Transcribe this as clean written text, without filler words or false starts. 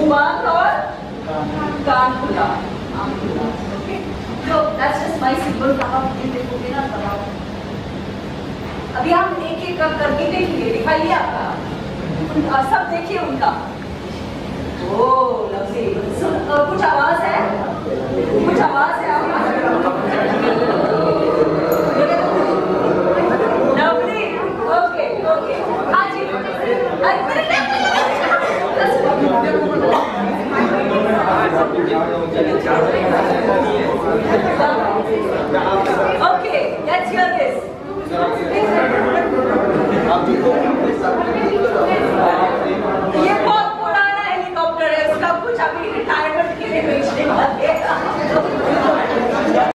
मुंह बंद और कान खुला, आंख खुला। Okay, so that's just my symbol। तब आप ये देखोगे ना, तब आप अभी हम एक एक करके देखेंगे। दिखाइए आपका, सब देखिए उनका। ओह लवली, कुछ आवाज है, कुछ आवाज है आपका?